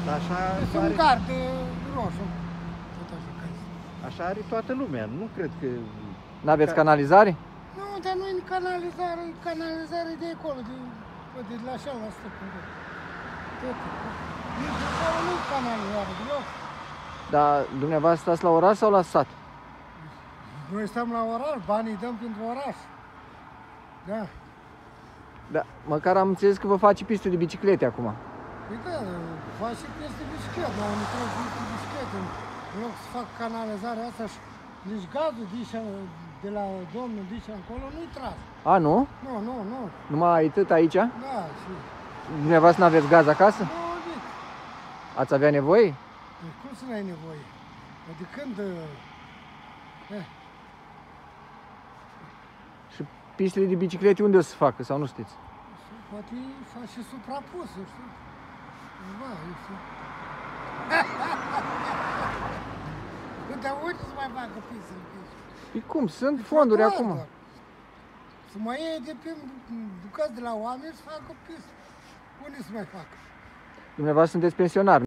Așa Este un gard roșu. Tot așa, așa are toată lumea. Nu cred că... N-aveți canalizare? nu, dar nu e canalizare, e canalizare de acolo, de la cealaltă stăpân. Tot. Nici acolo nu e canalizare, deloc. Dar dumneavoastră stați la oraș sau la sat? Noi stăm la oraș, banii dăm pentru oraș. Da. Da, măcar am înțeles că vă face piste de biciclete acum. Păi da, faci și peste bicicletă, dar unii trebuie să bicicletă. În loc să fac canalizarea asta și nici gazul de la domnul Dicea încolo nu-i tras. A, nu? Nu, nu, nu. Numai atât aici? Da, și... Dumneavoastră n-aveți gaz acasă? Nu, nici. Ați avea nevoie? Deci cum să n-ai nevoie? De când... Și pistele de biciclete unde o să se facă sau nu știți? Poate faci și suprapus, eu știu. Da, eu știu. Dar unde să mai facă pistele? Păi cum? Sunt fonduri acum. Să mai iei de pe bucăți de la oameni să facă pistă. Unde să mai facă? Dumneavoastră sunteți pensionar.